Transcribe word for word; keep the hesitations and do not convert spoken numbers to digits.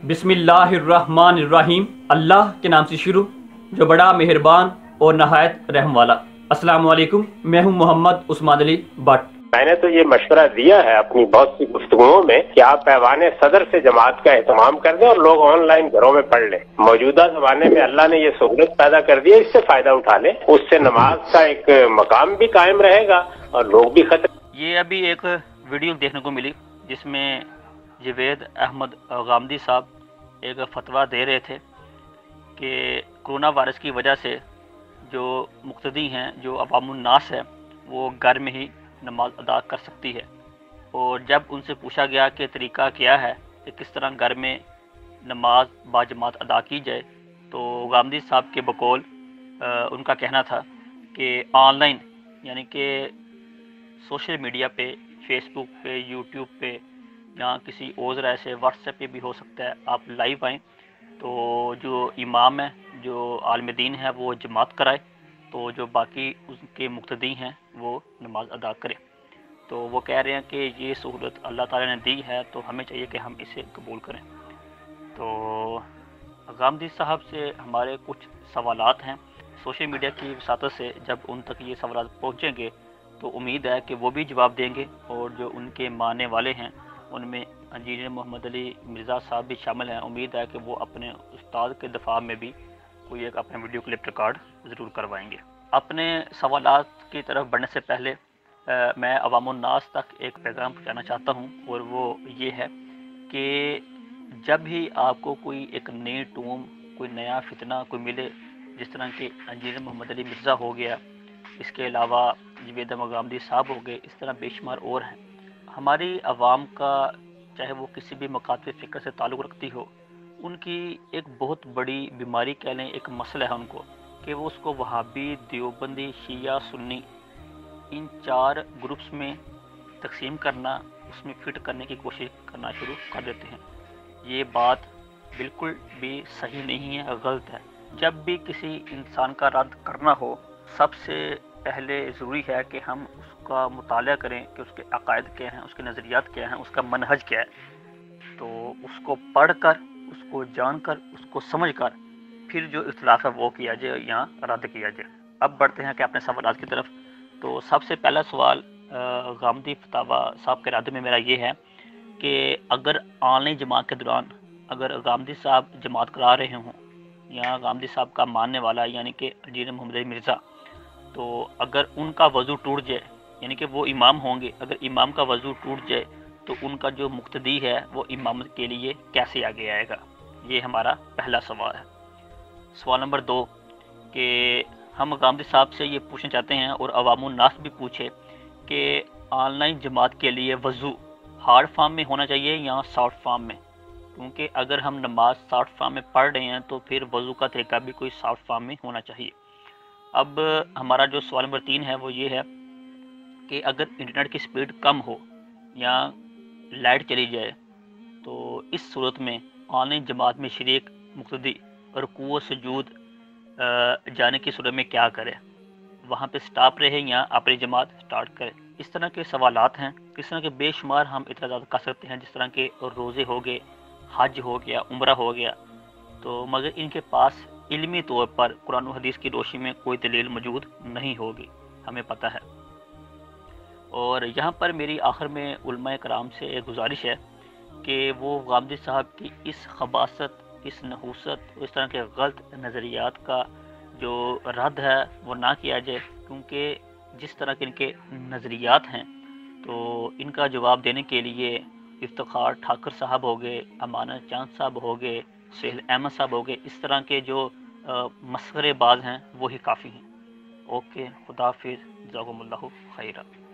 बिस्मिल्लाहिर्रहमानिर्रहीम। अल्लाह के नाम से शुरू जो बड़ा मेहरबान और नहायत रहम वाला। अस्सलाम वालेकुम, मैं हूं मोहम्मद उस्मान अली भट्ट। मैंने तो ये मशवरा दिया है अपनी बहुत सी गुफ्तगुओं में कि आप पैवाने सदर से जमात का एहतमाम कर दें और लोग ऑनलाइन घरों में पढ़ लें। मौजूदा जमाने में अल्लाह ने ये सहूलत पैदा कर दी है, इससे फायदा उठा लें। उससे नमाज का एक मकाम भी कायम रहेगा और लोग भी खतरे। ये अभी एक वीडियो देखने को मिली जिसमें जवेद अहमद गामदी साहब एक फतवा दे रहे थे कि कोरोना वायरस की वजह से जो मुक्तदी हैं, जो अवामुन्नास है, वो घर में ही नमाज अदा कर सकती है। और जब उनसे पूछा गया कि तरीका क्या है कि किस तरह घर में नमाज बाजमात अदा की जाए, तो गामदी साहब के बकौल उनका कहना था कि ऑनलाइन यानी कि सोशल मीडिया पे, फेसबुक पे, यूट्यूब पे या किसी और ऐसे व्हाट्सएप पे भी हो सकता है, आप लाइव आएँ तो जो इमाम है, जो आलमदीन है, वो जमात कराए, तो जो बाकी उसके मुक्तदी हैं वो नमाज अदा करें। तो वो कह रहे हैं कि ये सहूलत अल्लाह ताला ने दी है तो हमें चाहिए कि हम इसे कबूल करें। तो गामदी साहब से हमारे कुछ सवालात हैं। सोशल मीडिया की वसातत से जब उन तक ये सवाल पहुँचेंगे तो उम्मीद है कि वो भी जवाब देंगे, और जो उनके मानने वाले हैं उनमें इंजीनियर मोहम्मद अली मिर्ज़ा साहब भी शामिल हैं। उम्मीद है कि वो अपने उस्ताद के दफा में भी कोई एक अपना वीडियो क्लिप रिकॉर्ड ज़रूर करवाएंगे। अपने सवालात की तरफ बढ़ने से पहले आ, मैं अवामुन्नास तक एक पैगाम पहुँचाना चाहता हूँ, और वो ये है कि जब भी आपको कोई एक नई टूम, कोई नया फितना कोई मिले, जिस तरह के इंजीनियर मोहम्मद अली मिर्ज़ा हो गया, इसके अलावा जवेद अहमद गामदी साहब हो गए, इस तरह बेशुमार और हैं, हमारी आवाम का चाहे वो किसी भी मकातब फ़िक्र से ताल्लुक़ रखती हो, उनकी एक बहुत बड़ी बीमारी कह लें, एक मसला है उनको कि वो उसको वहाबी, देवबंदी, शिया, सुन्नी इन चार ग्रुप्स में तकसीम करना, उसमें फिट करने की कोशिश करना शुरू कर देते हैं। ये बात बिल्कुल भी सही नहीं है, गलत है। जब भी किसी इंसान का रद्द करना हो, सबसे पहले ज़रूरी है कि हम उसका मुताला करें कि उसके अकायद क्या हैं, उसके नज़रियात क्या हैं, उसका मनहज क्या है। तो उसको पढ़ कर, उसको जान कर, उसको समझ कर फिर जो इख्तिलाफ है वो किया जाए या रद्द किया जाए। अब बढ़ते हैं कि अपने सवाल की तरफ। तो सबसे पहला सवाल गामदी फतावा साहब के रद्द में मेरा ये है कि अगर ऑनलाइन जमात के दौरान अगर गामदी साहब जमात करा रहे हों या गामदी साहब का मानने वाला यानी कि इंजीनियर मोहम्मद अली मिर्ज़ा, तो अगर उनका वज़ू टूट जाए, यानी कि वो इमाम होंगे, अगर इमाम का वज़ू टूट जाए तो उनका जो मुक्तदी है वो इमामत के लिए कैसे आगे आएगा? ये हमारा पहला सवाल है। सवाल नंबर दो कि हम गामदी साहब से ये पूछना चाहते हैं और अवामुन्नास भी पूछे कि ऑनलाइन जमात के लिए वज़ू हार्ड फॉर्म में होना चाहिए या सॉफ्ट फॉर्म में, क्योंकि अगर हम नमाज सॉफ्ट फॉर्म में पढ़ रहे हैं तो फिर वज़ू का तरीका भी कोई सॉफ्ट फॉर्म में होना चाहिए। अब हमारा जो सवाल नंबर तीन है वो ये है कि अगर इंटरनेट की स्पीड कम हो या लाइट चली जाए तो इस सूरत में ऑनलाइन जमात में शरीक मुक्तदी रुकू सुजूद जाने की सूरत में क्या करें? वहाँ पे स्टॉप रहे या अपनी जमात स्टार्ट करें? इस तरह के सवालात हैं। इस तरह के बेशुमार हम इतराज़ात कर सकते हैं, जिस तरह के रोज़े हो गए, हज हो गया, उम्रा हो गया, तो मगर इनके पास इल्मी तौर पर कुरान और हदीस की रोशनी में कोई दलील मौजूद नहीं होगी, हमें पता है। और यहाँ पर मेरी आखिर में उलमा कराम से एक गुजारिश है कि वो गामदी साहब की इस खबासत, इस नहूसत, इस तरह के गलत नज़रियात का जो रद्द है वो ना किया जाए, क्योंकि जिस तरह के इनके नज़रियात हैं तो इनका जवाब देने के लिए इफ्तिखार ठाकर साहब हो गए, अमानत चांद साहब हो गए, सुहेल अहमद साहब हो गए, इस तरह के जो मसखरेबाज हैं वो ही काफ़ी हैं। ओके, खुदा हाफिज़, जज़ाकुमुल्लाहु खैरा।